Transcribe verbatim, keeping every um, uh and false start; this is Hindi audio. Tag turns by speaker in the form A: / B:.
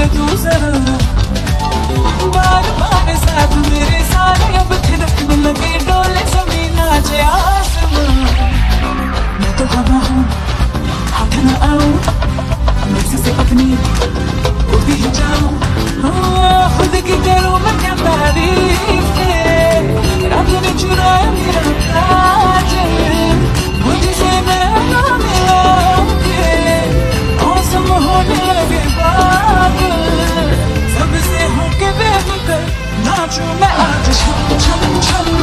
A: तू जरा, बार बार साथ मेरे सारे अब थिरकने लगे, डोले जमीन नाचे आसमां। मैं तो हवा हूँ, हाथ न आऊं, मुझसे से अपनी खुद ही जाऊं, खुद की करूं मैं क्या तारीफ, रब ने चुराया मेरा ताज, मुझसे मैं ना मिला के मौसम होने लगे बादल, सबसे होके बेफिक्र नाचूं मैं आज छम छम छम।